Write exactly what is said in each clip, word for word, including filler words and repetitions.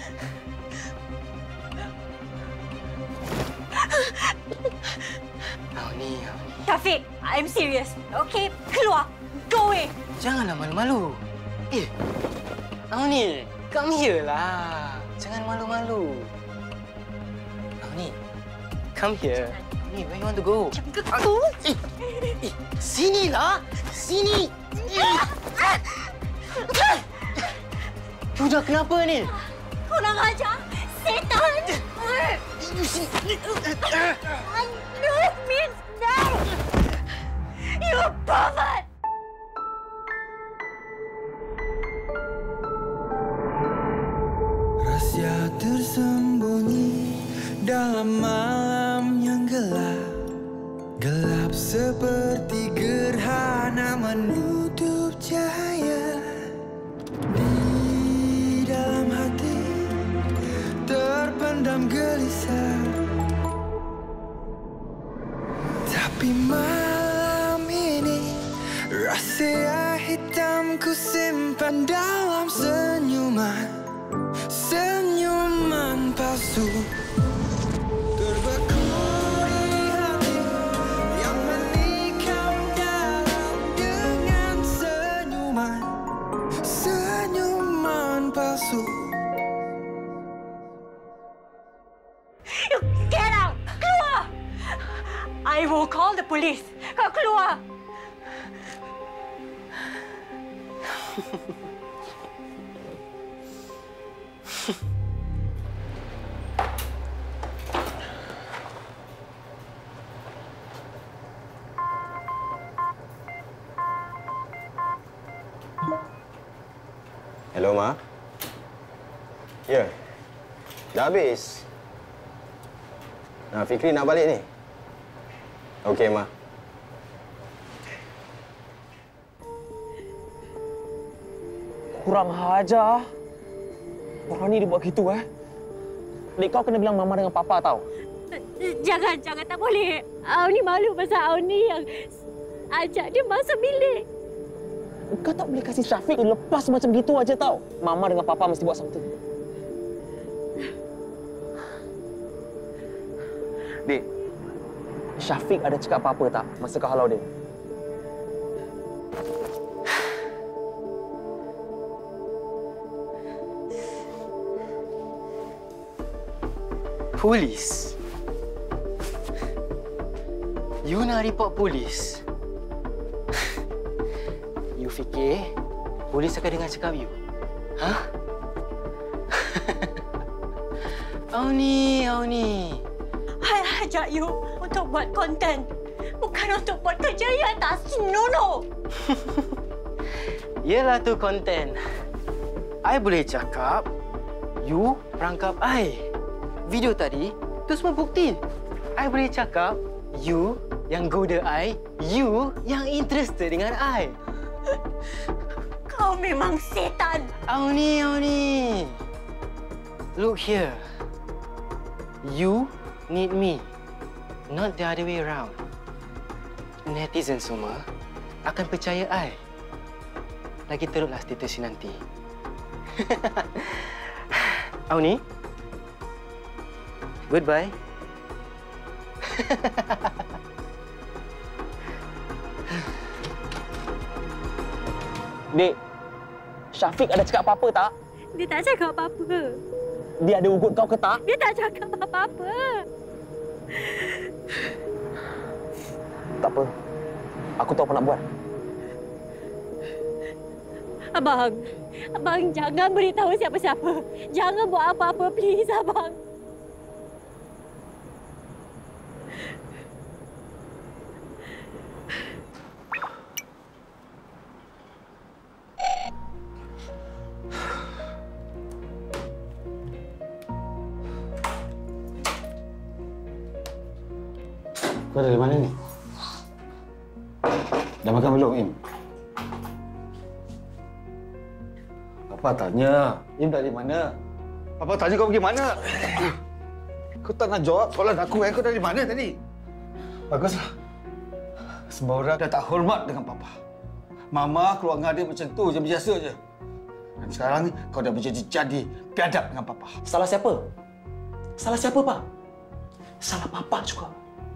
Auni, Auni. Syafiq, I'm serious. Okay, keluar. Go away. Janganlah malu-malu. Eh, Auni, come here lah. Jangan malu-malu. Auni, come here. Auni, where you want to go? Jangan go. Eh, eh, sinilah. Sini. Eh. Sudah kenapa ni? Kurang ajar. Setan. No means no. You pervert. Rahasia tersembunyi dalam malam yang gelap. Gelap seperti gerhana menutup cahaya. Di dalam hati terpendam gelisah. Tapi malam ini rahasia hitam ku simpan dalam senyuman. Senyuman palsu terbeku di hati yang menikam dalam dengan senyuman. Senyuman palsu. You get out. Keluar. I will call the police. Kau keluar. Hello, Ma. Ya. Dah habis. Nah, Fikri nak balik ni. Okey, Ma. Kurang ajar. Orang ni dia buat gitu, eh. Adik kau kena bilang Mama dengan Papa tau. Jangan, jangan. Tak boleh. Auni malu pasal Auni yang ajak dia masuk bilik. Kau tak boleh kasih Syafiq lepas macam gitu aja tau. Mama dengan Papa mesti buat something. Dik, Syafiq ada cakap apa-apa tak masa kau halau dia? Polis? You nak report polis? You fikir polis akan dengar cakap you? Hah? Auni, Auni. I ajak you untuk buat konten. Bukan untuk buat kerja yang tak senonoh. Yelah tu konten. I boleh cakap, you perangkap I. Video tadi, tu semua bukti. I boleh cakap, you yang goda I, you yang interested dengan I. Kau memang setan. Auni, Auni. Look here. You need me, not the other way around. Netizen semua akan percaya I. Lagi teruklah status nanti. Auni, goodbye. Dek, Syafiq ada cakap apa-apa tak? Dia tak cakap apa-apa. Dia ada ugut kau ke tak? Dia tak cakap apa-apa. Tak apa. Aku tahu apa nak buat. Abang, abang jangan beritahu siapa-siapa. Jangan buat apa-apa, please, abang. Kau dari mana ni? Dah makan belum, Im? Papa tanya, Im dari mana? Papa tanya kau pergi mana? Kau tak nak jawab soalan aku, eh? Kau dari mana tadi? Baguslah. Semua orang dah tak hormat dengan Papa. Mama keluarga dia macam tu je, biasa je. Dan sekarang ni kau dah berjadi-jadi biadab dengan Papa. Salah siapa? Salah siapa, Pak? Salah Papa juga.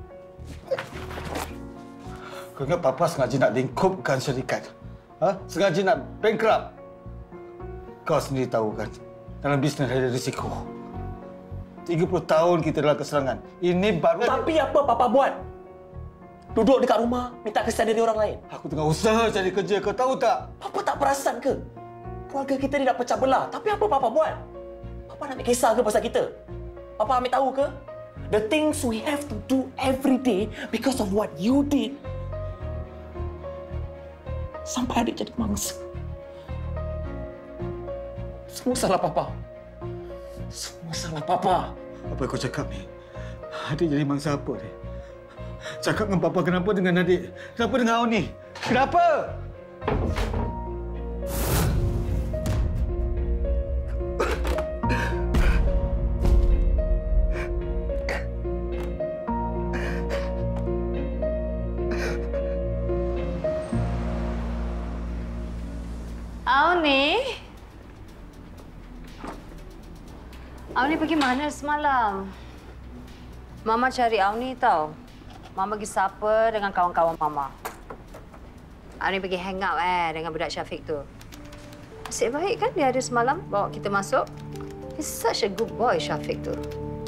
Kau ingat Papa sengaja nak lingkupkan syarikat? Ha? Sengaja nak bankrupt? Kau sendiri tahu kan, dalam bisnes ada risiko. tiga puluh tahun kita dalam keserangan. Ini baru... Tapi apa Papa buat? Duduk dekat rumah, minta kesan dari orang lain. Aku tengah usaha cari kerja, kau tahu tak? Papa tak perasan ke? Keluarga kita ni dah pecah belah. Tapi apa Papa buat? Papa nak ambil kisah ke pasal kita? Papa ambil tahu ke? The things we have to do every day because of what you did. Sampai adik jadi mangsa. Semua salah Papa. Semua salah Papa. Apa kau cakap ni? Adik jadi mangsa apa ni? Cakap dengan Papa kenapa dengan adik? Kenapa dengan awak ni? Kenapa? Auni? Auni pergi mana semalam? Mama cari Auni tau. Mama pergi supper dengan kawan-kawan Mama. Auni pergi hang out eh dengan budak Syafiq tu. Asyik baik kan dia ada semalam bawa kita masuk. He's such a good boy, Syafiq tu.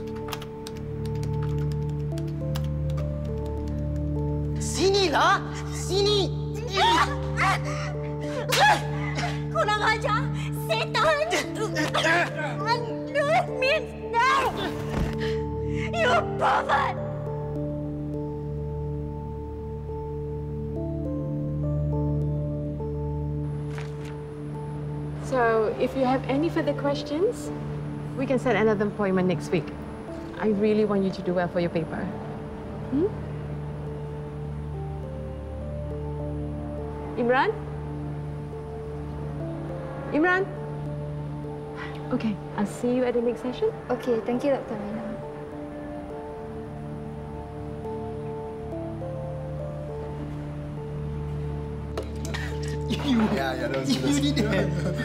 Sinilah! Sini! Kurang ajar! Setan! Leave me now! You pervert! So, if you have any further questions, we can set another appointment next week. I really want you to do well for your paper. Hmm? Imran? Imran? Okay, I'll see you at the next session. Okay, thank you, Doctor Mina. You, yeah, yeah, that was you did it.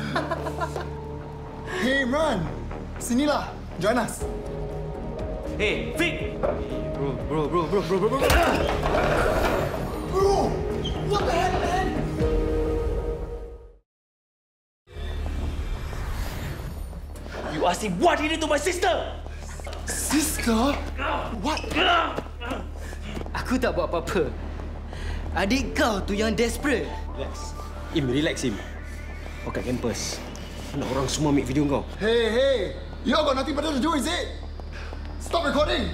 Hey, Imran, sinilah, join us. Hey, Vic! Bro, bro, bro, bro, bro, bro, bro. Bro, what the hell, man? You asked him what he did to my sister! Sister? What? Aku tak buat apa-apa. Adik kau tu yang desperate. Relax. Im, relax, Im. Kau kat kampus. Nak orang semua ambil video kau. Hey, hey, you all got nothing better to do, is it? Stop recording.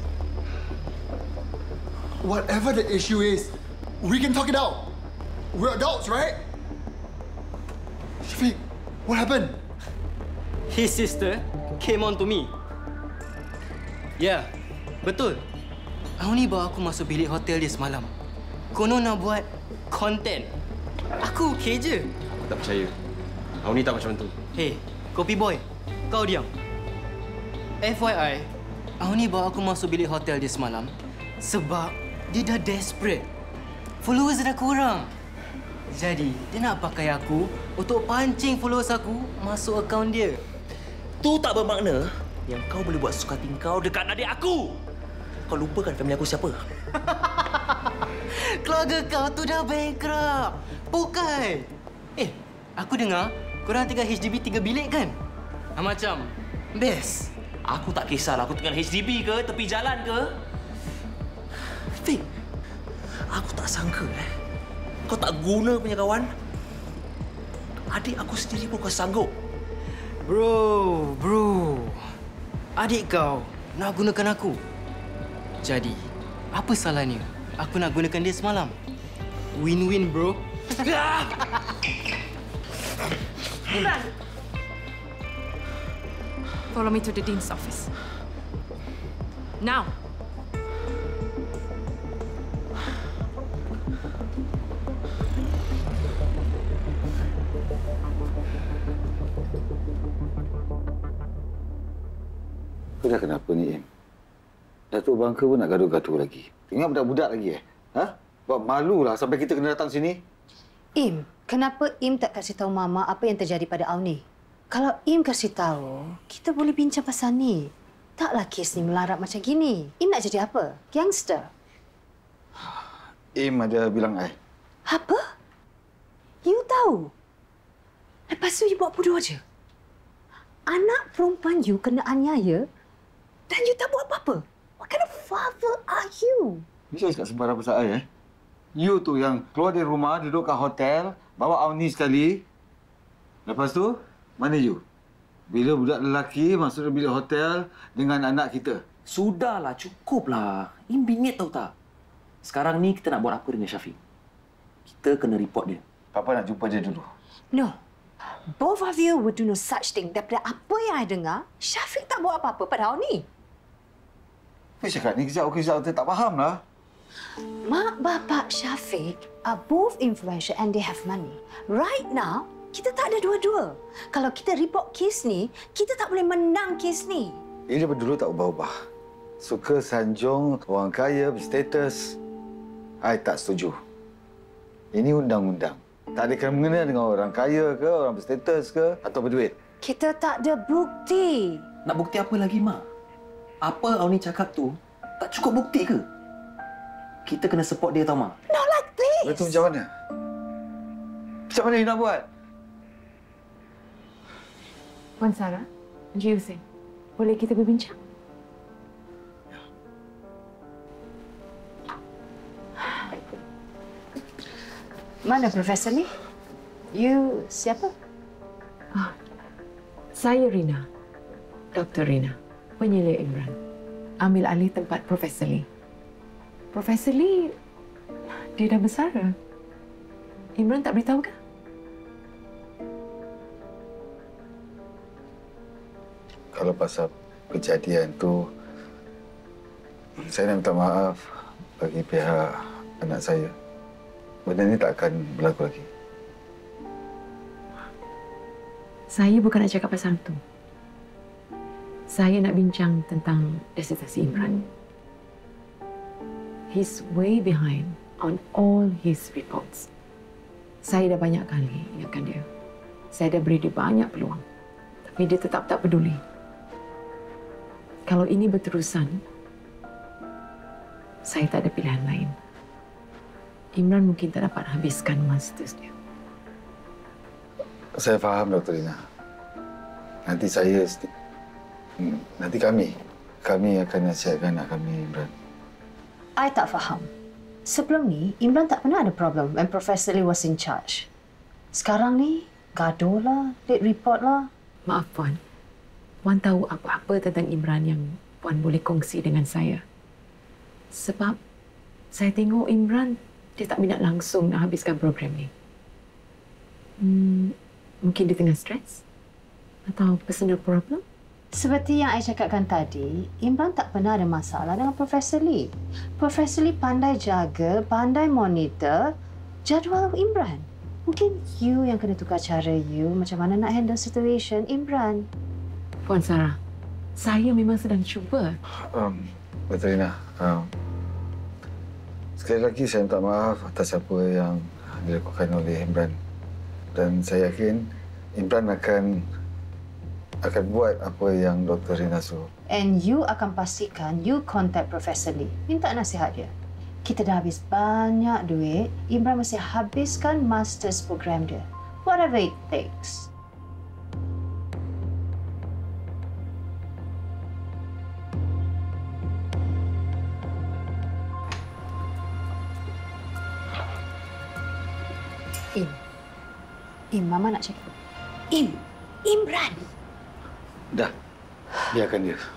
Whatever the issue is, we can talk it out. We're adults, right? Shafiq, what happened? His sister came on to me. Ya, yeah, betul. Auni bawa aku masuk bilik hotel dia semalam. Konon nak buat konten. Aku okey je. Aku tak percaya. Auni tak macam tu. Hey, Kopi Boy, kau diam. F Y I, Auni bawa aku masuk bilik hotel dia semalam sebab dia dah desperate. Followers dah kurang. Jadi, dia nak pakai aku untuk pancing followers aku masuk akaun dia. Tu tak bermakna yang kau boleh buat suka hati kau dekat adik aku. Kau lupakan family aku siapa? Keluarga kau tu dah bankrupt. Bukan. Eh, aku dengar korang tinggal H D B tiga bilik kan? Ha, macam best. Aku tak kisahlah aku tinggal H D B ke, tepi jalan ke. Fik, aku tak sangka eh. Kau tak guna punya kawan. Adik aku sendiri pun kau sanggup. Bro, bro. Adik kau nak gunakan aku. Jadi, apa salahnya aku nak gunakan dia semalam? Win-win, bro. Imran! Follow me to the dean's office. Now! Kau dah kenapa ni, Im? Datuk Bangka pun nak gaduh-gaduh lagi. Ingat budak-budak lagi, eh? Ha? Buat malulah sampai kita kena datang sini. Im, kenapa Im tak kasih tahu Mama apa yang terjadi pada Auni? Kalau Im kasih tahu, kita boleh bincang pasal ni. Taklah kes ni melarat macam gini. Im nak jadi apa? Gangster? Im ada bilang I. Apa? You tahu? Lepas tu you buat bodoh aja. Anak perempuan you kena aniaya dan you tak buat apa-apa. What kind of father are you? Bisa cakap sembarang pasal I, eh? You tu yang keluar dari rumah, duduk kat hotel, bawa Auni sekali. Lepas tu, mana you? Bila budak lelaki masuk dalam bilik hotel dengan anak kita. Sudahlah, cukuplah. Im bingit tahu tak? Sekarang ni kita nak buat apa dengan Syafiq? Kita kena report dia. Papa nak jumpa dia dulu. No. Both of you would do no such thing. Daripada apa yang I dengar, Syafiq tak buat apa-apa pada Auni. Apa cakap ni? Kejap, kejap. Saya tak faham lah. Mak bapak Syafiq are both influential and they have money. Right now, kita tak ada dua-dua. Kalau kita report kes ni, kita tak boleh menang kes ni. Ini daripada dulu tak ubah-ubah. Suka sanjung orang kaya berstatus. I tak setuju. Ini undang-undang. Tak ada kena mengena dengan orang kaya ke, orang berstatus ke, atau berduit. Kita tak ada bukti. Nak bukti apa lagi, Mak? Apa Auni cakap tu tak cukup bukti ke? Kita kena support dia tau, Mak. Not like this. Itu macam mana? Macam mana you nak buat? Puan Sarah, Encik Hussein, boleh kita berbincang? Mana Profesor ni? You siapa? Ah, saya Rina. Doktor Rina. Penyelidik Imran. Ambil alih tempat Profesor Lee. Profesor Lee, dia dah besar. Imran tak beritahu ke? Kalau pasal kejadian tu, saya nak minta maaf bagi pihak anak saya. Benda ini tak akan berlaku lagi. Saya bukan nak cakap pasal itu. Saya nak bincang tentang disertasi Imran. He's way behind on all his reports. Saya dah banyak kali ingatkan dia. Saya dah beri dia banyak peluang. Tapi dia tetap tak peduli. Kalau ini berterusan, saya tak ada pilihan lain. Imran mungkin tak dapat habiskan masters dia. Saya faham, Doktor Rina. Nanti saya... Nanti kami. Kami akan nasihatkan anak kami, Imran. I tak faham. Sebelum ni, Imran tak pernah ada problem when Professor Lee was in charge. Sekarang ni, gaduh lah, late report lah. Maaf, Puan. Puan tahu apa-apa tentang Imran yang Puan boleh kongsi dengan saya. Sebab saya tengok Imran, dia tak minat langsung nak habiskan program ni. Hmm, mungkin dia tengah stres? Atau personal problem? Seperti yang saya cakapkan tadi, Imran tak pernah ada masalah dengan Profesor Lee. Profesor Lee pandai jaga, pandai monitor jadual Imran. Mungkin you yang kena tukar cara you macam mana nak handle situation Imran. Puan Sarah, saya memang sedang cuba. Um, Doktor Rina, um, sekali lagi saya minta maaf atas apa yang dilakukan oleh Imran. Dan saya yakin Imran akan akan buat apa yang Doktor Rina suruh. And you akan pastikan you contact Profesor Lee. Minta nasihat dia. Kita dah habis banyak duit. Imran mesti habiskan master's program dia. Whatever it takes. Im. Im, Mama nak cakap. Im. Imran. Dah. Biarkan dia.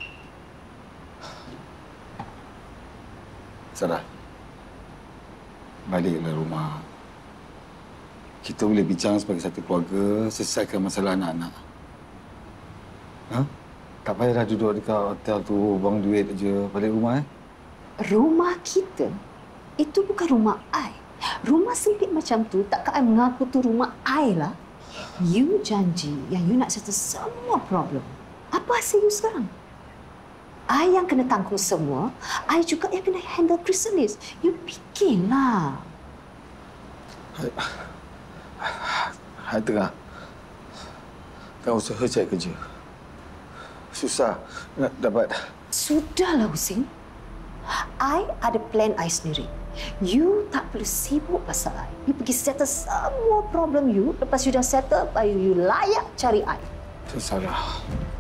Sarah. Baliklah rumah. Kita boleh bincang sebagai satu keluarga, selesaikan masalah anak-anak. Ha? Tak payahlah duduk dekat hotel tu, buang duit aja. Balik rumah, eh? Rumah kita? Itu bukan rumah I. Rumah sempit macam tu, takkan I mengaku tu rumah I lah. You janji yang you nak settle semua problem. Apa hasil you sekarang? I yang kena tanggung semua, I juga yang kena handle chrysalis. You fikirlah. I tengah tengah usaha cari kerja. Susah nak dapat. Sudahlah, Husin. I ada plan I sendiri. You tak perlu sibuk pasal I. You pergi settle semua problem you. Lepas you dah settle, baru you layak cari I. Itu salah.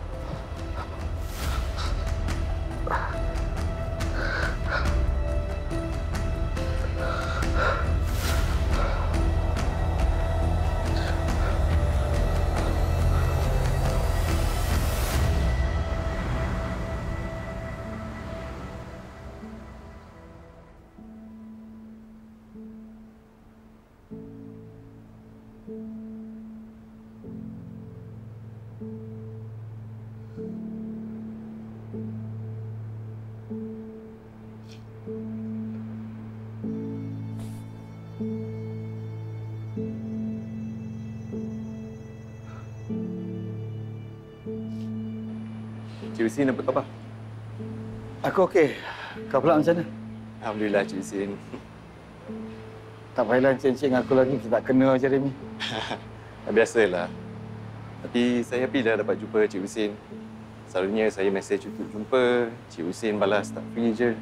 Cik Husin apa khabar? Aku okey. Kau pula macam mana? Alhamdulillah, Cik Husin. Tak payahlah ceng-ceng aku lagi. Kita tak kena je, Remy. Biasalah. Tapi saya happy dah dapat jumpa Cik Husin. Selalunya saya mesej untuk jumpa, Cik Husin balas tak free je.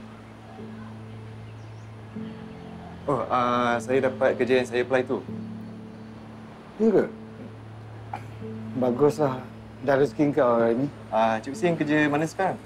Oh, uh, saya dapat kerja yang saya apply tu. Ya ke? Baguslah. Dah rezeki kau hari ni. Uh, Cik Husin kerja mana sekarang?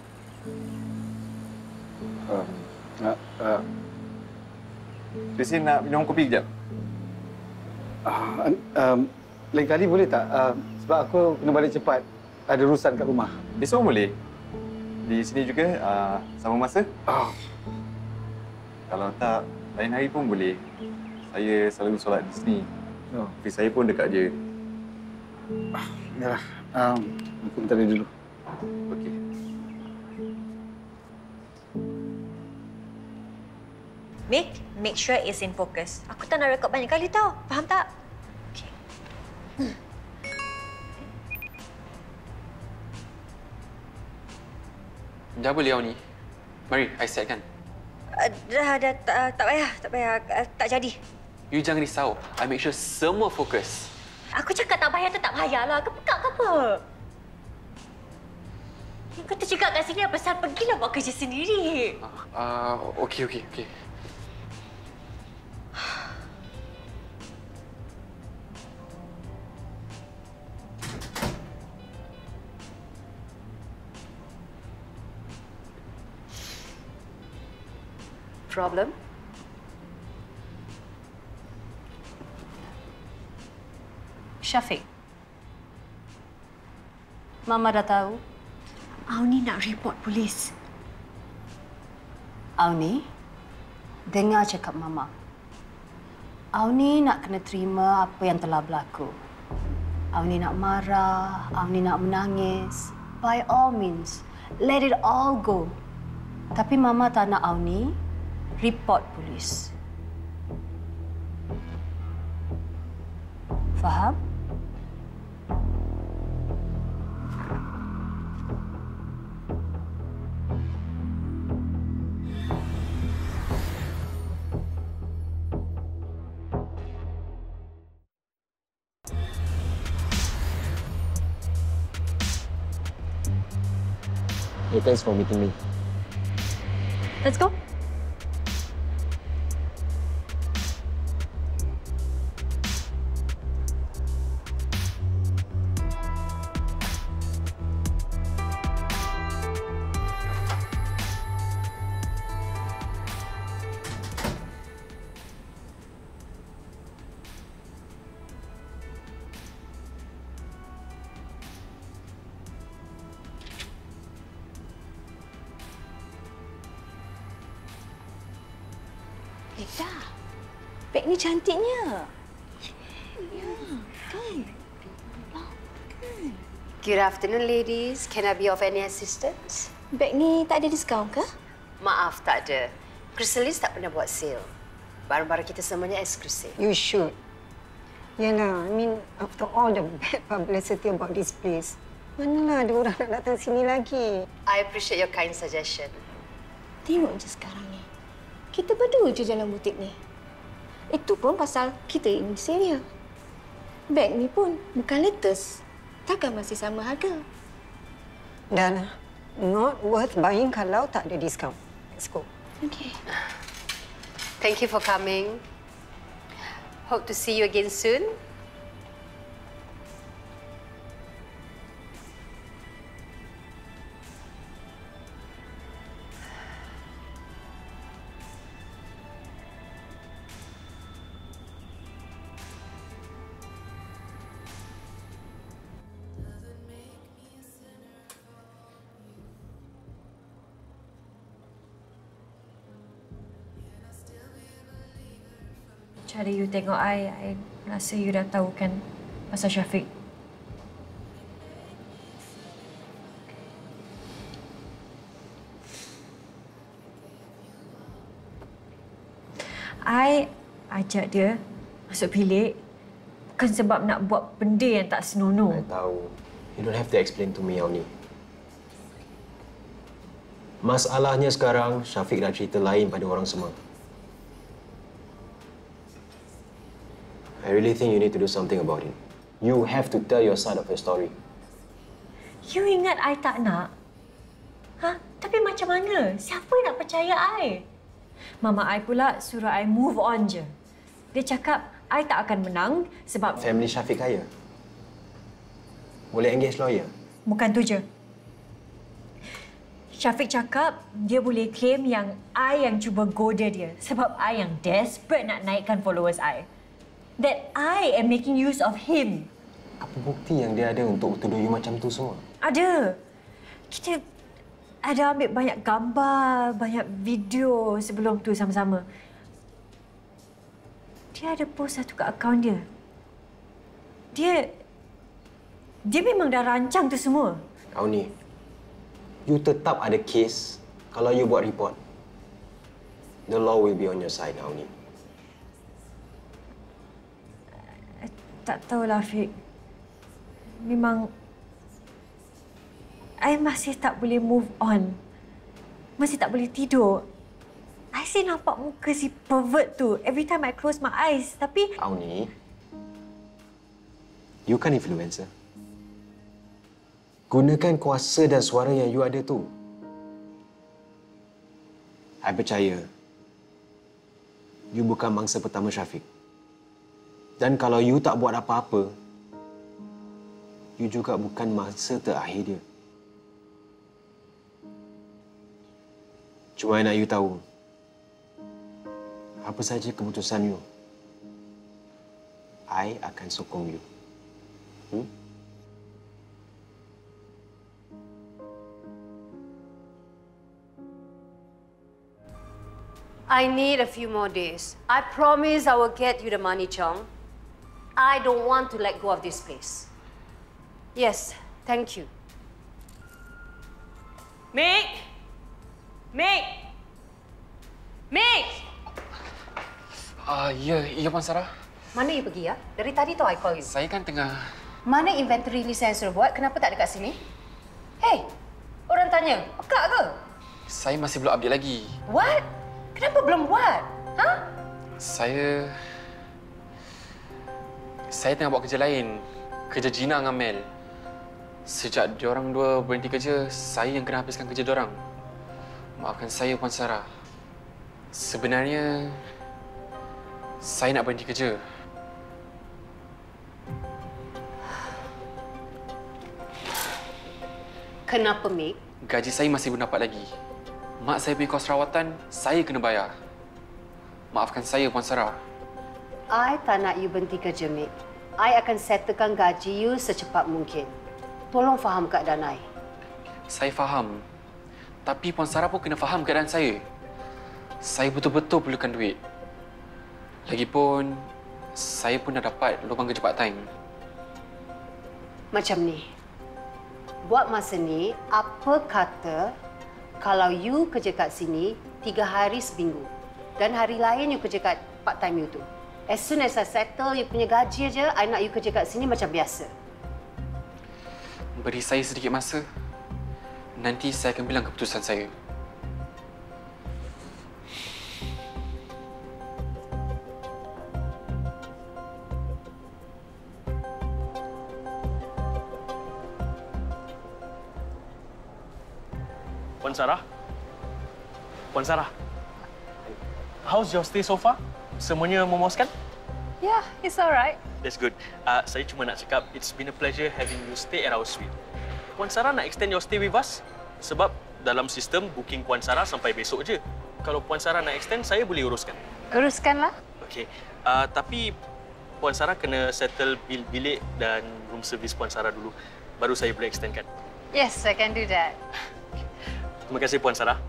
Uh, uh, uh. Cik Husin nak minum kopi kejap? Uh, um, lain kali boleh tak? Uh, sebab aku kena balik cepat. Ada urusan kat rumah. Besok boleh. Di sini juga uh, sama masa? Oh. Kalau tak, lain hari pun boleh. Saya selalu solat di sini. Oh. Ofis saya pun dekat je. Yalah. Um, aku minta dia dulu. Okey. Make, make sure it's in focus. Aku tak nak rekod banyak kali tau. Faham tak? Okey. Hmm. Dah boleh awak ni. Mari, I setkan. Uh, dah, dah, tak, uh, tak payah, tak payah. Uh, tak jadi. You jangan risau. I make sure semua fokus. Aku cakap tak payah tu tak payahlah. Kau pekak ke apa? Yang kau tercakap kat sini apa pasal pergilah buat kerja sendiri. Ah, uh, okey, okey, okey. Problem? Syafiq. Mama dah tahu. Auni nak report polis. Auni, dengar cakap Mama. Auni nak kena terima apa yang telah berlaku. Auni nak marah, Auni nak menangis. By all means, let it all go. Tapi Mama tak nak Auni report polis. Faham? Hey, thanks for meeting me. Let's go. Eda, beg ni cantiknya. Ya, kan? Kan? Good afternoon, ladies. Can I be of any assistance? Beg ni tak ada diskaun ke? Maaf, tak ada. Chrysalis tak pernah buat sale. Barang-barang kita semuanya eksklusif. You should. Yalah, I mean, after all the bad publicity about this place, manalah ada orang nak datang sini lagi. I appreciate your kind suggestion. Tengok je sekarang ni. Kita berdua je jalan butik ni. Itu pun pasal kita ini Syria. Beg ni pun bukan latest. Takkan masih sama harga? Dana, not worth buying kalau tak ada diskaun. Let's go. Okay. Thank you for coming. Hope to see you again soon. Cara you tengok I, I rasa you dah tahu kan pasal Syafiq. I ajak dia masuk bilik bukan sebab nak buat benda yang tak senonoh. I tahu. You don't have to explain to me, Auni. Masalahnya sekarang, Syafiq dah cerita lain pada orang semua. I really think you need to do something about it. You have to tell your side of the story. You ingat I tak nak? Ha? Tapi macam mana? Siapa nak percaya I? Mama I pula suruh I move on je. Dia cakap I tak akan menang sebab... Family Syafiq kaya. Boleh engage lawyer? Bukan tu je. Syafiq cakap dia boleh claim yang I yang cuba goda dia sebab I yang desperate nak naikkan followers I. That I am making use of him. Apa bukti yang dia ada untuk tuduh you macam tu semua? Ada. Kita ada ambil banyak gambar, banyak video sebelum tu sama-sama. Dia ada post satu kat akaun dia. Dia... Dia memang dah rancang tu semua. Auni, you tetap ada kes kalau you buat report. The law will be on your side, Auni. Tak tahulah, Fik. Memang... I masih tak boleh move on. Masih tak boleh tidur. I masih nampak muka si pervert tu every time I close my eyes. Tapi... Auni, you kan influencer. Gunakan kuasa dan suara yang you ada tu. I percaya, you bukan mangsa pertama Syafiq. Dan kalau you tak buat apa-apa, you juga bukan mangsa terakhir dia. Cuma nak you tahu, apa saja keputusan you, I akan sokong you. Hmm? I need a few more days. I promise I will get you the money, Chong. I don't want to let go of this place. Yes, thank you. Mick! Mick! Mick! Ah, uh, ya, ya Puan Sarah. Mana you pergi, ya? Dari tadi tu I call you. Saya kan tengah... Mana inventory list yang suruh buat? Kenapa tak dekat sini? Hey, orang tanya, pekak ke? Saya masih belum update lagi. What? Kenapa belum buat? Ha? Saya... Saya tengah buat kerja lain. Kerja Gina dengan Mel. Sejak diorang dua berhenti kerja, saya yang kena habiskan kerja diorang. Maafkan saya, Puan Sarah. Sebenarnya, saya nak berhenti kerja. Kenapa, Mick? Gaji saya masih belum dapat lagi. Mak saya punya kos rawatan, saya kena bayar. Maafkan saya, Puan Sarah. I tak nak you berhenti kerja, Mick. I akan settlekan gaji you secepat mungkin. Tolong faham keadaan I. Saya faham. Tapi Puan Sarah pun kena faham keadaan saya. Saya betul-betul perlukan duit. Lagipun, saya pun dah dapat lubang kerja part-time. Macam ni. Buat masa ni, apa kata kalau you kerja kat sini tiga hari seminggu dan hari lain you kerja kat part-time you tu. As soon as I settle you punya gaji aja, I nak you kerja kat sini macam biasa. Beri saya sedikit masa. Nanti saya akan bilang keputusan saya. Puan Sarah? Puan Sarah, how's your stay so far? Semuanya memuaskan? Yeah, it's alright. That's good. Uh, saya cuma nak cakap, it's been a pleasure having you stay at our suite. Puan Sarah nak extend your stay with us? Sebab dalam sistem booking Puan Sarah sampai besok je. Kalau Puan Sarah nak extend, saya boleh uruskan. Uruskanlah. Okey. Uh, tapi Puan Sarah kena settle bil bilik dan room service Puan Sarah dulu. Baru saya boleh extendkan. Yes, I can do that. Terima kasih Puan Sarah.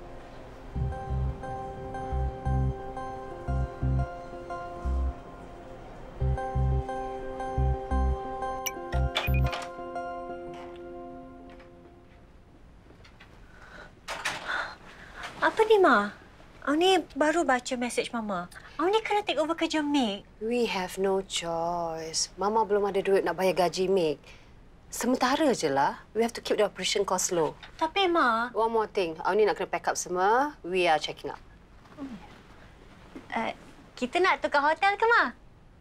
Apa ni, Ma? Awak baru baca mesej Mama. Awak kena take over kerja Meg. We have no choice. Mama belum ada duit nak bayar gaji Meg. Sementara je lah. We have to keep the operation cost low. Tapi, Ma... One more thing. Awak nak kena pack up semua. We are checking up. Uh, kita nak tukar hotel ke, Ma?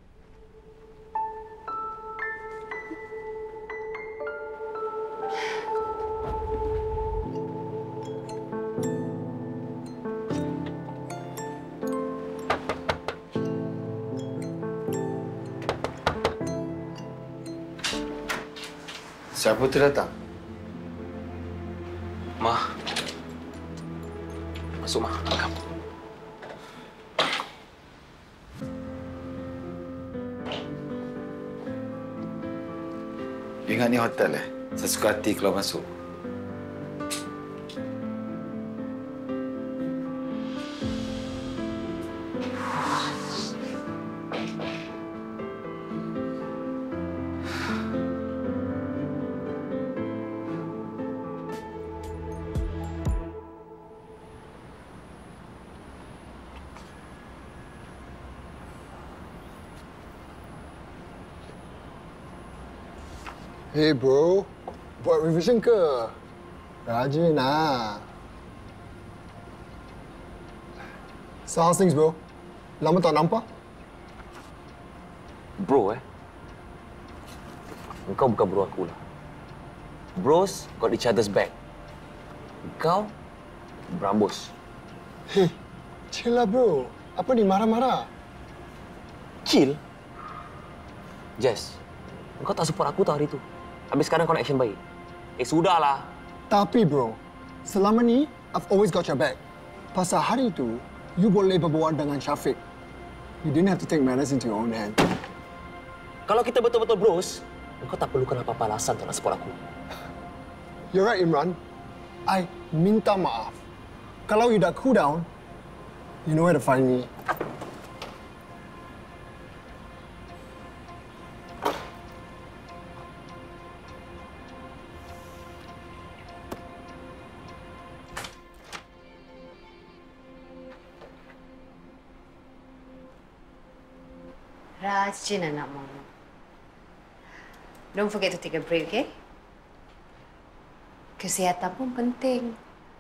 Siapa tu datang? Ma. Masuk, Ma. Welcome. Ingat ni hotel eh? Saya suka hati kalau masuk. Hey bro, buat revision ke? Rajin lah. So how's things bro? Lama tak nampak? Bro eh? Engkau bukan bro aku lah. Bros got each other's back. Engkau berambus. Hey, chill lah bro. Apa ni marah-marah? Chill? Jess, engkau tak support aku tau hari tu. Habis sekarang kau nak action baik. Eh, sudahlah. Tapi bro, selama ni I've always got your back. Pasal hari tu, you boleh berbual dengan Syafiq. You didn't have to take matters into your own hand. Kalau kita betul-betul bros, engkau tak perlukan apa-apa alasan untuk nak support aku. You're right, Imran. I minta maaf. Kalau you dah cool down, you know where to find me. Rajin anak mama. Don't forget to take a break, okay? Kesihatan pun penting.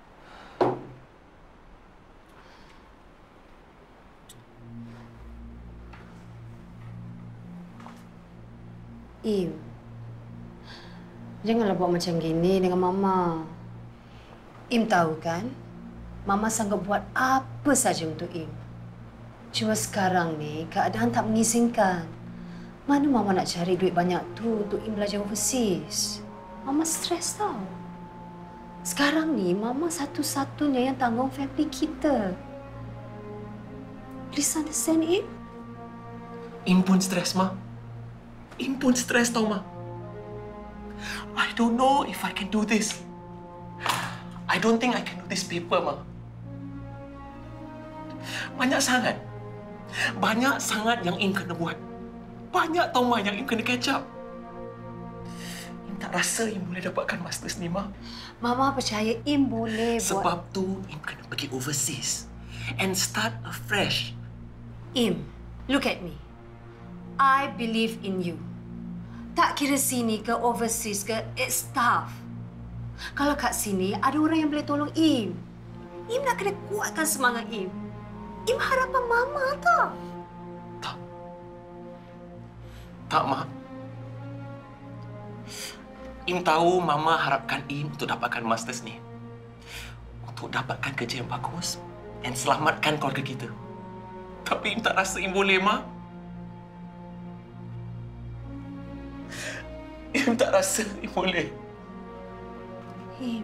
Im, janganlah buat macam gini dengan Mama. Im tahu kan, Mama sanggup buat apa saja untuk Im. Cuma sekarang ni, keadaan tak mengizinkan. Mana Mama nak cari duit banyak tu untuk Im belajar overseas? Mama stres tau. Sekarang ni, Mama satu-satunya yang tanggung family kita. Please understand, Im? Im pun stres, Ma. Im pun stres tau, Ma. I don't know if I can do this. I don't think I can do this paper, Ma. Banyak sangat. Banyak sangat yang Im kena buat. Banyak tau, Ma, yang Im kena catch up. Im tak rasa Im boleh dapatkan masters ni, Ma. Mama percaya Im boleh buat... Sebab tu, Im kena pergi overseas and start afresh. Im, look at me. I believe in you. Tak kira sini ke overseas ke, it's tough. Kalau kat sini, ada orang yang boleh tolong Im. Im nak kena kuatkan semangat Im. Im harapan Mama tau. Tak. Tak, Ma. Im tahu Mama harapkan Im untuk dapatkan masters ni. untuk dapatkan kerja yang bagus dan selamatkan keluarga kita. Tapi Im tak rasa Im boleh, Ma. Im tak rasa Im boleh. Im.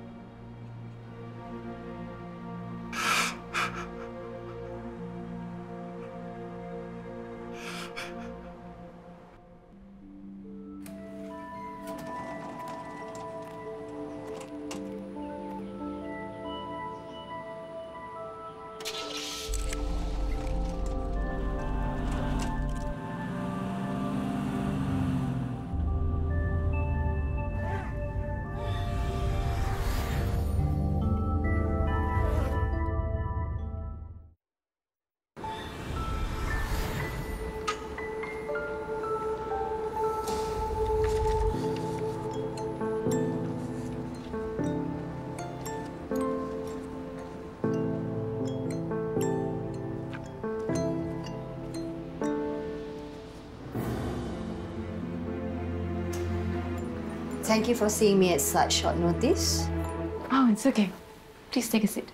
Thank you for seeing me at such short notice. Oh, it's okay. Please take a seat.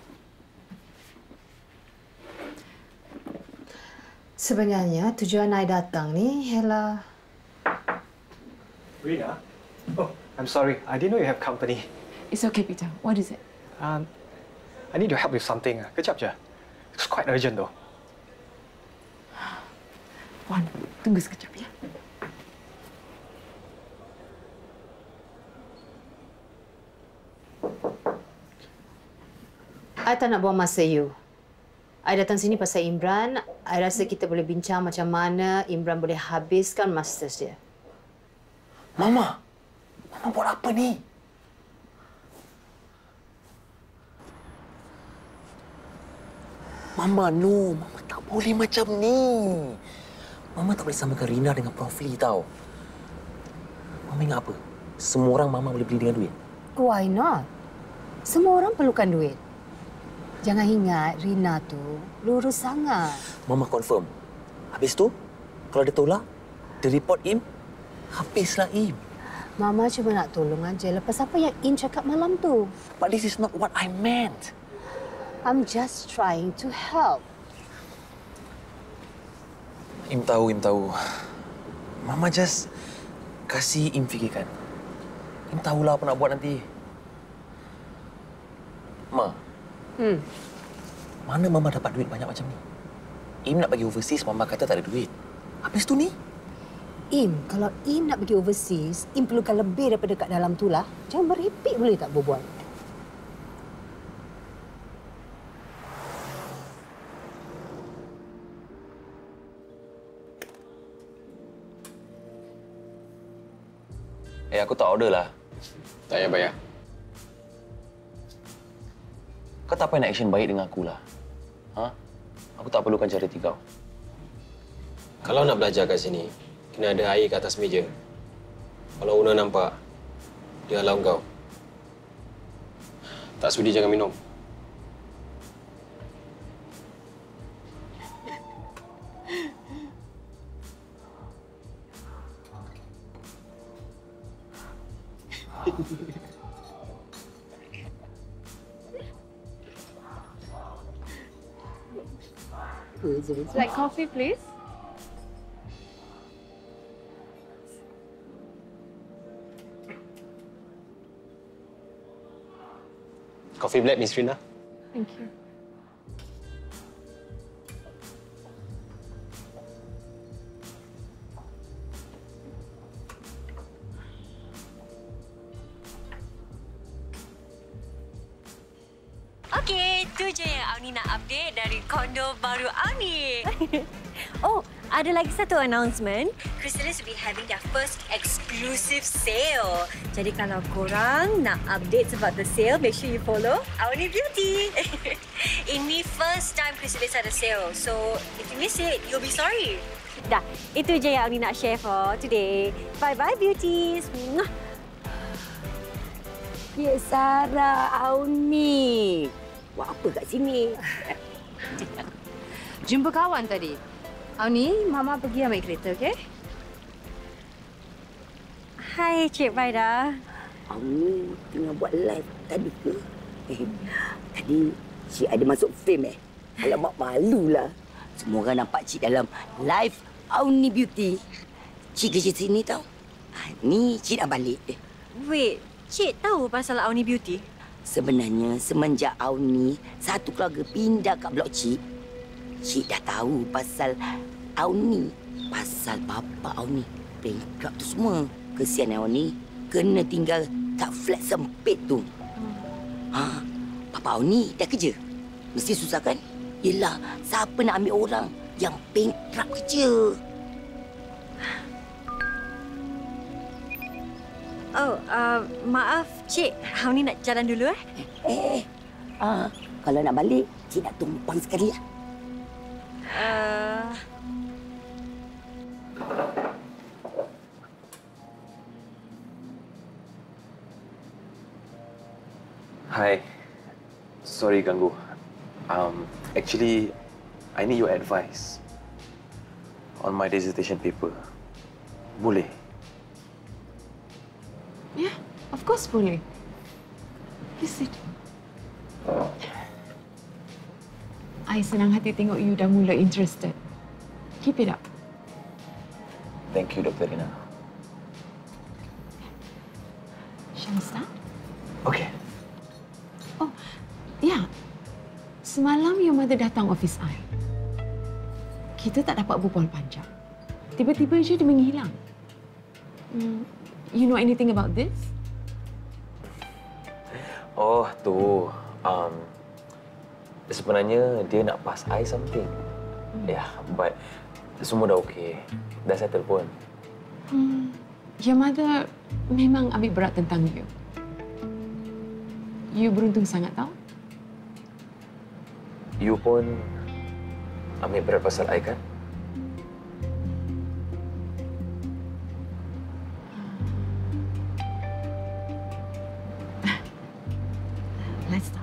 Sebenarnya tujuan I datang ni ialah... Rina? Oh, I'm sorry. I didn't know you have company. It's okay, Peter. What is it? Um, I need your help with something. Kejap je. It's quite urgent though. Wan, tunggu sekejap ya. I tak nak buang masa you. I datang sini pasal Imran. I rasa kita boleh bincang macam mana Imran boleh habiskan masters dia. Mama! Mama buat apa ni? Mama, no. Mama tak boleh macam ni. Mama tak boleh samakan Rina dengan Prof Lee tau. Mama ingat apa? Semua orang Mama boleh beli dengan duit. Why not? Semua orang perlukan duit. Jangan ingat, Rina tu lurus sangat. Mama confirm. Habis tu, kalau dia tolak, dia report Im, habislah Im. Mama cuma nak tolong aja lepas apa yang Im cakap malam tu. But this is not what I meant. I'm just trying to help. Im tahu, Im tahu. Mama just kasih Im fikirkan. Im tahulah apa nak buat nanti. Ma. Hmm. Mana Mama dapat duit banyak macam ni? Im nak bagi overseas, Mama kata tak ada duit. Habis tu ni? Im, kalau Im nak pergi overseas, Im perlukan lebih daripada kat dalam tu lah. Jangan merepek boleh tak berbual? Eh, aku tak order lah. Tak payah bayar. Kau tak payah nak action baik dengan aku lah. Ha? Aku tak perlukan charity kau. Kalau nak belajar kat sini, kena ada air kat atas meja. Kalau owner nampak, dia halau kau. Tak sudi jangan minum. Like coffee, please. Coffee black, Miss Rina. Thank you. Okey, tu je yang Auni nak update dari kondo baru Auni. Oh, ada lagi satu announcement. Chrysalis will be having their first exclusive sale. Jadi kalau korang nak update about the sale, make sure you follow Auni Beauty. Ini first time Chrysalis ada sale. So, if you miss it, you'll be sorry. Dah, itu je yang Auni nak share for today. Bye-bye, beauties. Ya, Sarah, Auni. Buat apa kat sini? Jumpa kawan tadi. Auni, Mama pergi ambil kereta, okey? Hai, Cik Faida. Auni tengah buat live tadi ke? Tadi Cik ada masuk fame eh. Alamak, malulah. Semua orang nampak Cik dalam live Auni Beauty. Cik kerja sini tau. Ha, ni Cik dah balik. Wait, Cik tahu pasal Auni Beauty? Sebenarnya semenjak Auni satu keluarga pindah kat blok Cik, Cik dah tahu pasal Auni. Pasal bapa Auni bankrupt tu semua. Kesian Auni kena tinggal kat flat sempit tu. Ha, bapa Auni dah kerja. Mesti susah kan? Yelah, siapa nak ambil orang yang bankrupt kerja? Oh, uh, maaf Cik. Auni nak jalan dulu eh? Eh, ah, kalau nak balik, Cik nak tumpang sekali lah. Uh... Hi. Sorry ganggu. Um, actually, I need your advice on my dissertation paper. Boleh? Yeah, of course boleh. Please sit. I senang hati tengok you dah mula interested. Keep it up. Thank you, Doktor Rina. Shall we start? Okay. Oh, yeah. Semalam your mother datang office I. Kita tak dapat berbual panjang. Tiba-tiba je dia menghilang. Hmm, you know anything about this? Oh, tu. Um, sebenarnya dia nak pass I something. Hmm. Yeah, but semua dah okey. Dah settle pun. Hmm, your mother memang ambil berat tentang you. You beruntung sangat tau. You pun ambil berat pasal I kan? Let's start.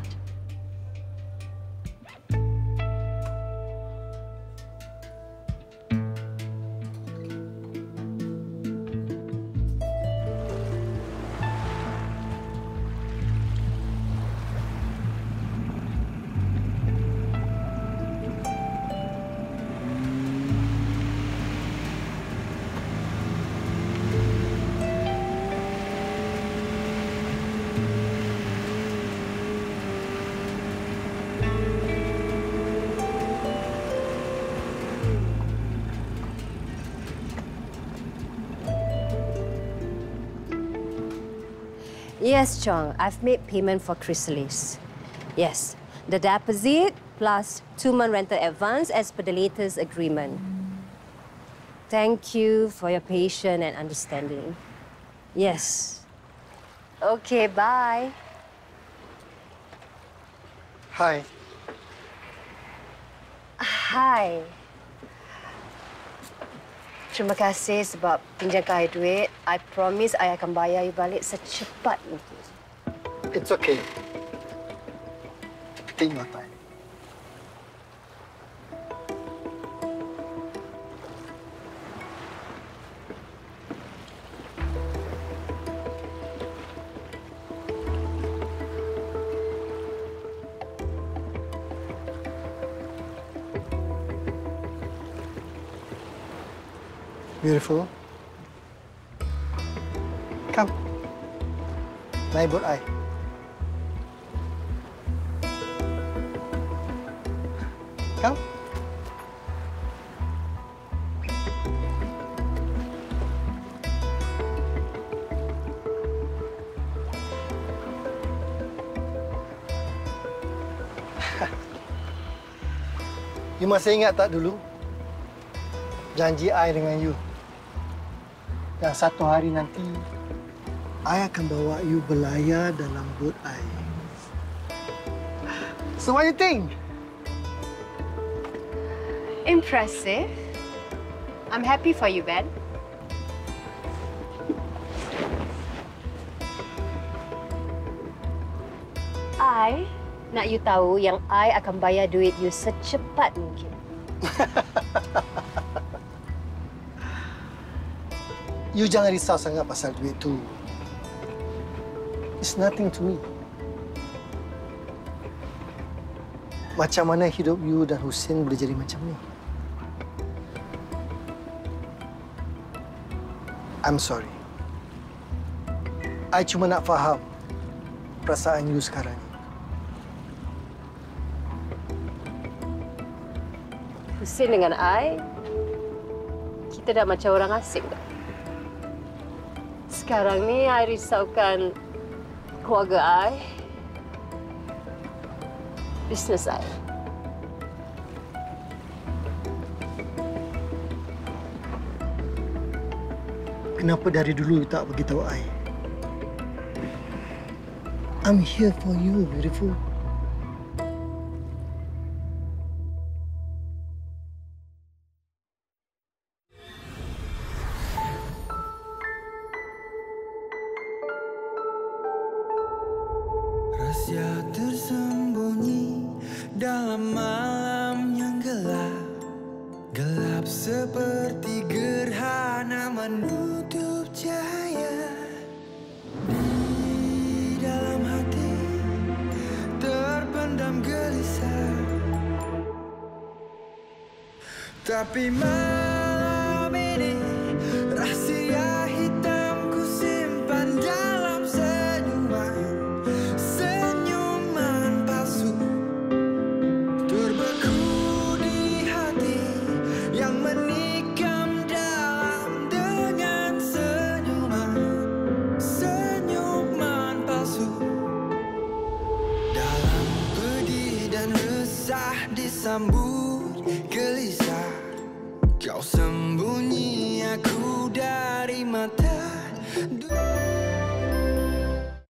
Yes, Chong. I've made payment for Chrysalis. Yes, the deposit plus two-month rental advance as per the latest agreement. Thank you for your patience and understanding. Yes. Okay, bye. Hi. Hi. Terima kasih sebab pinjamkan I duit. I promise I akan bayar you balik secepat mungkin. It's okay. Take your time. Beautiful. Come. Naik boat I. Come. You masih ingat tak dulu janji I dengan you? Yang satu hari nanti, I akan bawa you berlayar dalam boat I. So what do you think? Impressive. I'm happy for you, Ben. I nak you tahu yang I akan bayar duit you secepat mungkin. You jangan risau sangat pasal duit tu. It's nothing to me. macam mana hidup you dan Husin boleh jadi macam ni. I'm sorry. I cuma nak faham perasaan you sekarang ni. Husin dengan I, kita dah macam orang asing dah. Sekarang ni, I risaukan keluarga I, bisnes I. Kenapa dari dulu you tak beritahu I? I'm here for you, beautiful. Rahasia tersembunyi dalam malam yang gelap, gelap seperti gerhana menutup cahaya. Di dalam hati terpendam gelisah, tapi malam ini rahasia hitam ku simpan dalam senyuman. Senyuman palsu terbeku di hati yang menikam dalam dengan senyuman. Senyuman palsu dalam pedih dan resah disambut gelisah. Kau sembunyi aku dari mata dunia.